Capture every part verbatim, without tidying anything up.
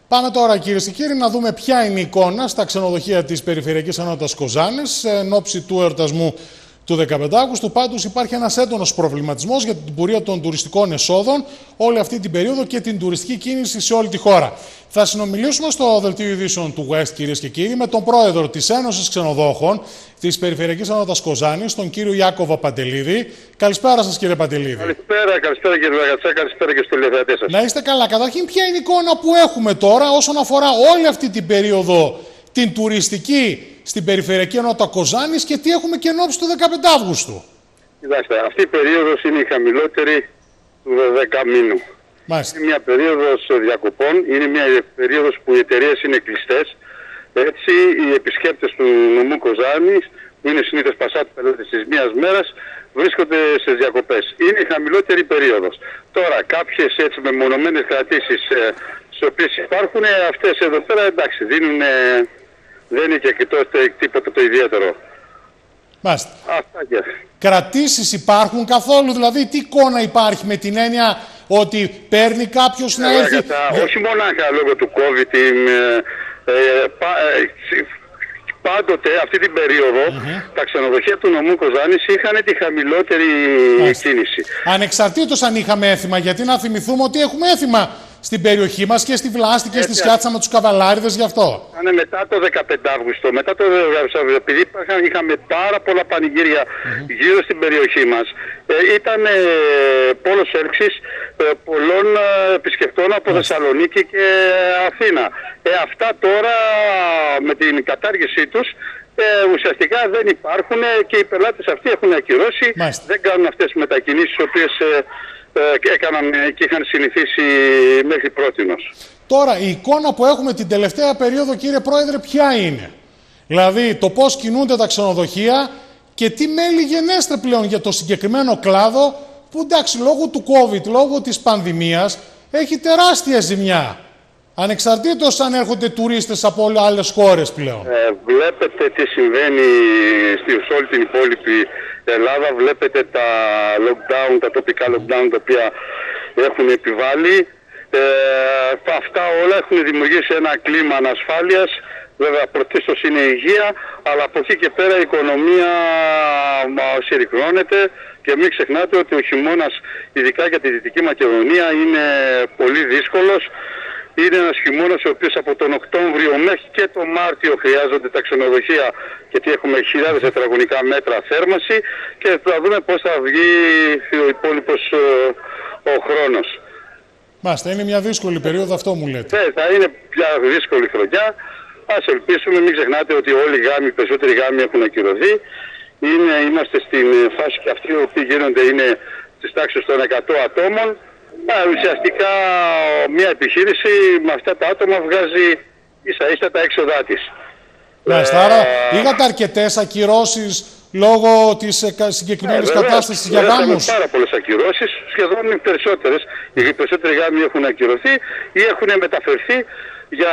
Πάμε τώρα, κυρίες και κύριοι, να δούμε ποια είναι η εικόνα στα ξενοδοχεία της Περιφερειακής Ενότητας Κοζάνης εν ώψη του εορτασμού του δεκαπέντε Αυγούστου. Πάντως υπάρχει ένας έντονος προβληματισμός για την πορεία των τουριστικών εσόδων όλη αυτή την περίοδο και την τουριστική κίνηση σε όλη τη χώρα. Θα συνομιλήσουμε στο δελτίο ειδήσεων του West, κυρίες και κύριοι, με τον πρόεδρο της Ένωσης Ξενοδόχων της Περιφερειακής Ενότητας Κοζάνης, τον κύριο Ιάκωβο Παντελίδη. Καλησπέρα σας, κύριε Παντελίδη. Καλησπέρα, καλησπέρα κύριε Βαγατσά, καλησπέρα και στους τηλεθεατές σας. Να είστε καλά. Καταρχήν, ποια είναι η εικόνα που έχουμε τώρα όσον αφορά όλη αυτή την περίοδο την τουριστική στην Περιφερειακή Ενότητα Κοζάνης και τι έχουμε και εν ώψη του δεκαπέντε Αυγούστου. Κοιτάξτε, αυτή η περίοδος είναι η χαμηλότερη του δεκαμήνου. Μάλιστα. Είναι μια περίοδος διακοπών, είναι μια περίοδος που οι εταιρείες είναι κλειστές. Έτσι, οι επισκέπτες του νομού Κοζάνης, που είναι συνήθως πασάτη πελάτες της μίας μέρας, βρίσκονται σε διακοπές. Είναι η χαμηλότερη περίοδος. Τώρα, κάποιες έτσι μεμονωμένες κρατήσεις ε, στις οποίες υπάρχουν, αυτές εδώ πέρα εντάξει, δίνουν, ε, δεν είναι και τότε τίποτα το ιδιαίτερο. Μάλιστα. Αυτά και. Κρατήσεις υπάρχουν καθόλου, δηλαδή τι εικόνα υπάρχει με την έννοια ότι παίρνει κάποιος να έρθει... Κατά, όχι μονάχα λόγω του COVID, την, ε, ε, πα, ε, πάντοτε αυτή την περίοδο mm-hmm. τα ξενοδοχεία του νομού Κοζάνης είχαν τη χαμηλότερη Μάλιστα. κίνηση. Ανεξαρτήτως αν είχαμε έθιμα, γιατί να θυμηθούμε ότι έχουμε έθιμα στην περιοχή μας και στη Βλάστη και στη Σκιάτσα με τους καβαλάριδες γι' αυτό. Ήταν μετά το δεκαπέντε Αυγούστου, μετά το δεκαπέντε επειδή υπήρχαν, είχαμε πάρα πολλά πανηγύρια mm-hmm. γύρω στην περιοχή μας. Ε, ήταν ε, πόλος έλξης ε, πολλών ε, επισκεπτών από mm-hmm. Θεσσαλονίκη και Αθήνα. Ε, αυτά τώρα με την κατάργησή τους ε, ουσιαστικά δεν υπάρχουν και οι πελάτες αυτοί έχουν ακυρώσει, mm-hmm. δεν κάνουν αυτές τις μετακινήσεις οι οποίες ε, και έκαναν και είχαν συνηθίσει μέχρι πρότινος. Τώρα, η εικόνα που έχουμε την τελευταία περίοδο, κύριε Πρόεδρε, ποια είναι? Δηλαδή, το πώς κινούνται τα ξενοδοχεία και τι μέλη γενέστε πλέον για το συγκεκριμένο κλάδο που, εντάξει, λόγω του COVID, λόγω της πανδημίας, έχει τεράστια ζημιά. Ανεξαρτήτως αν έρχονται τουρίστες από άλλες χώρες πλέον. Ε, βλέπετε τι συμβαίνει σε όλη την υπόλοιπη Ελλάδα. Βλέπετε τα lockdown, τα τοπικά lockdown τα οποία έχουν επιβάλει. Ε, αυτά όλα έχουν δημιουργήσει ένα κλίμα ανασφάλειας. Βέβαια πρωτίστως είναι η υγεία, αλλά από εκεί και πέρα η οικονομία συρρυκνώνεται και μην ξεχνάτε ότι ο χειμώνας, ειδικά για τη Δυτική Μακεδονία, είναι πολύ δύσκολος. Είναι ένας χειμώνας ο οποίος από τον Οκτώβριο μέχρι και τον Μάρτιο χρειάζονται τα ξενοδοχεία, γιατί έχουμε χιλιάδες τετραγωνικά μέτρα θέρμανση και θα δούμε πώς θα βγει ο υπόλοιπος ο χρόνος. Μάλιστα, είναι μια δύσκολη περίοδο, αυτό μου λέτε. Ναι, θα είναι πια δύσκολη χρονιά. Ας ελπίσουμε, μην ξεχνάτε ότι όλοι οι γάμοι, οι περισσότεροι γάμοι έχουν ακυρωθεί. Είναι, είμαστε στην φάση και αυτοί οι οποίοι γίνονται είναι στις τάξεις των εκατό ατόμων. Α, ουσιαστικά μια επιχείρηση με αυτά τα άτομα βγάζει ίσα ίσα τα έξοδά της. Μάλιστα, άρα είχατε αρκετές ακυρώσεις λόγω της συγκεκριμένης ε, κατάστασης για γάμους? Έχουμε πάρα πολλές ακυρώσεις, σχεδόν οι περισσότερες. Οι περισσότεροι γάμοι έχουν ακυρωθεί ή έχουν μεταφερθεί για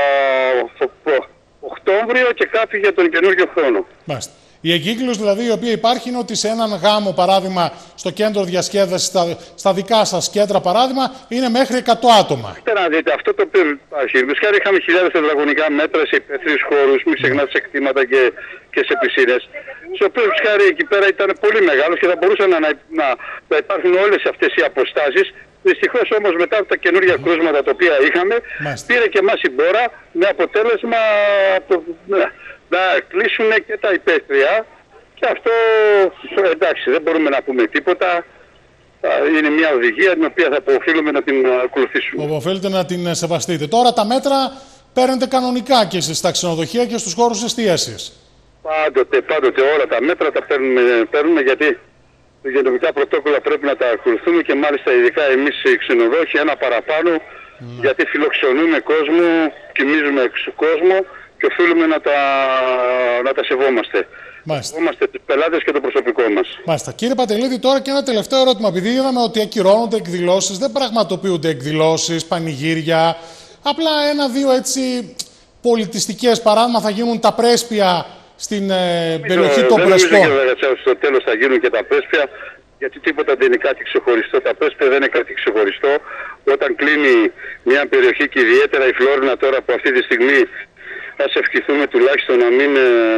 Οκτώβριο και κάποιοι για τον καινούργιο χρόνο. Μάλιστα. Η εγκύκλωση δηλαδή η οποία υπάρχει είναι ότι σε έναν γάμο, παράδειγμα, στο κέντρο διασκέδασης, στα, στα δικά σας κέντρα, παράδειγμα, είναι μέχρι εκατό άτομα. Θέλω να δείτε, αυτό το οποίο υπάρχει. Μισχάρι είχαμε χιλιάδες τετραγωνικά μέτρα σε υπαίθριους χώρους, μην ξεχνάτε σε κτήματα και, και σε πισίνες. Στο οποίο μισχάρι εκεί πέρα ήταν πολύ μεγάλος και θα μπορούσαν να, να, να, να υπάρχουν όλες αυτές οι αποστάσεις. Δυστυχώς όμως μετά από τα καινούργια mm. κρούσματα τα οποία είχαμε, Μάλιστα. πήρε και εμάς η μπόρα με αποτέλεσμα το, να κλείσουν και τα υπαίθρια και αυτό εντάξει δεν μπορούμε να πούμε τίποτα. Είναι μια οδηγία την οποία θα οφείλουμε να την ακολουθήσουμε. Οφείλετε να την σεβαστείτε. Τώρα τα μέτρα παίρνετε κανονικά και στα ξενοδοχεία και στους χώρους εστίασης. Πάντοτε, πάντοτε όλα τα μέτρα τα παίρνουμε, παίρνουμε γιατί τα υγειονομικά πρωτόκολλα πρέπει να τα ακολουθούμε και μάλιστα ειδικά εμείς οι ξενοδόχοι ένα παραπάνω mm. γιατί φιλοξενούμε κόσμο, κοιμίζουμε κόσμο και οφείλουμε να τα, να τα σεβόμαστε. Μάλιστα. Σεβόμαστε τους πελάτες και το προσωπικό μας. Μάλιστα. Κύριε Παντελίδη, τώρα και ένα τελευταίο ερώτημα. Επειδή είδαμε ότι ακυρώνονται εκδηλώσεις, δεν πραγματοποιούνται εκδηλώσεις, πανηγύρια. Απλά ένα-δύο έτσι πολιτιστικές, παράδειγμα θα γίνουν τα πρέσπια στην ε, περιοχή των Πρεσπών. Δεν νομίζω και στο τέλος θα γίνουν και τα πρέσπια. γιατί τίποτα δεν είναι κάτι ξεχωριστό. Τα πρέσπια δεν είναι κάτι ξεχωριστό. Όταν κλείνει μια περιοχή και ιδιαίτερα η Φλόρινα τώρα που αυτή τη στιγμή ας ευχηθούμε τουλάχιστον να μην,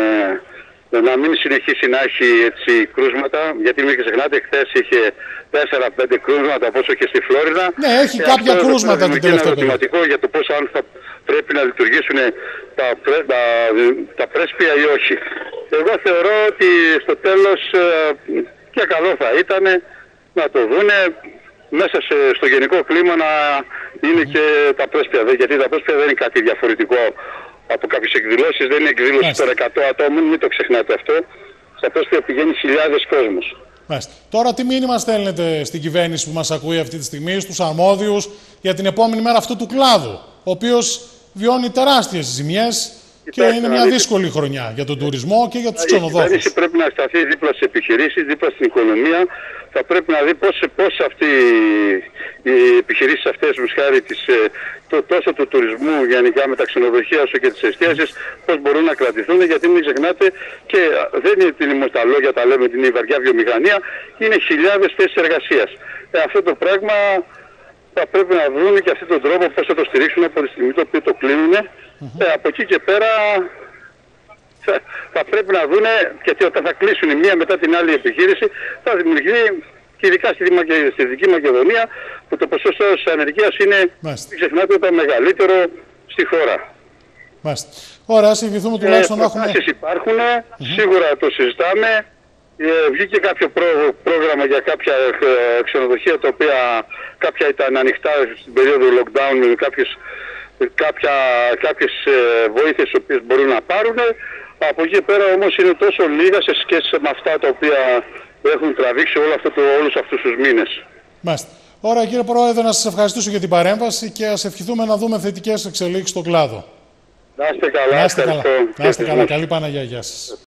να μην συνεχίσει να έχει έτσι κρούσματα, γιατί μην ξεχνάτε χθες είχε τέσσερα πέντε κρούσματα όπως και στη Φλόρινα. Ναι, έχει και κάποια κρούσματα την τελευταία περίοδο. Είναι ερωτηματικό για το πώς αν θα πρέπει να λειτουργήσουν τα, τα, τα πρέσπια ή όχι. Εγώ θεωρώ ότι στο τέλος και καλό θα ήταν να το δούνε μέσα σε, στο γενικό κλίμα να είναι και τα πρέσπια. Γιατί τα πρέσπια δεν είναι κάτι διαφορετικό από κάποιες εκδηλώσεις, δεν είναι εκδήλωση των εκατό ατόμων, μην το ξεχνάτε αυτό. Στα πρέσπια πηγαίνει χιλιάδες κόσμος. Μάλιστα. Τώρα τι μήνυμα στέλνετε στην κυβέρνηση που μας ακούει αυτή τη στιγμή, στους αρμόδιους για την επόμενη μέρα αυτού του κλάδου, ο οποίος βιώνει τεράστιες ζημιές και είναι μια δύσκολη χρονιά για τον τουρισμό και για τους ξενοδόχους. Η κυβέρνηση πρέπει να σταθεί δίπλα στις επιχειρήσεις, δίπλα στην οικονομία. Θα πρέπει να δει πώς, πώς αυτοί οι επιχειρήσεις αυτές, χάρη της, το, τόσο του τουρισμού γενικά με τα ξενοδοχεία όσο και τις εστίασεις, πώς μπορούν να κρατηθούν, γιατί μην ξεχνάτε και δεν είναι την τα λόγια, τα λέμε την βαριά βιομηχανία, είναι χιλιάδες θέσεις εργασίας. Ε, αυτό το πράγμα θα πρέπει να βρουν και αυτόν τον τρόπο πώς θα το στηρίξουν από τη στιγμή το οποίο το κλείνουν. Mm-hmm. Ε, από εκεί και πέρα θα, θα πρέπει να δουν, γιατί όταν θα κλείσουν η μία μετά την άλλη επιχείρηση θα δημιουργηθεί, και ειδικά στη, στη Δυτική Μακεδονία, που το ποσοστό της ανεργίας είναι, μην ξεχνάτε, το μεγαλύτερο στη χώρα. Μάλιστα. Ωραία, ας ευχηθούμε τουλάχιστον να έχουμε... Προτάσεις υπάρχουν, mm-hmm. σίγουρα το συζητάμε. Ε, βγήκε κάποιο πρό, πρόγραμμα για κάποια ε, ξενοδοχεία, τα οποία κάποια ήταν ανοιχτά στην περίοδο lockdown με κάποιες, κάποια, κάποιες ε, βοήθειες οι οποίες μπορούν να πάρουν. Από εκεί πέρα όμως είναι τόσο λίγα σε σχέση με αυτά τα οποία έχουν τραβήξει όλο αυτό το, όλους αυτούς τους μήνες. Μάλιστα. Ωραία, κύριε Πρόεδρε, να σας ευχαριστήσω για την παρέμβαση και ας ευχηθούμε να δούμε θετικές εξελίξεις στον κλάδο. Να είστε καλά. Να είστε καλά. Να είστε καλά. Καλή Παναγία. Γεια σας.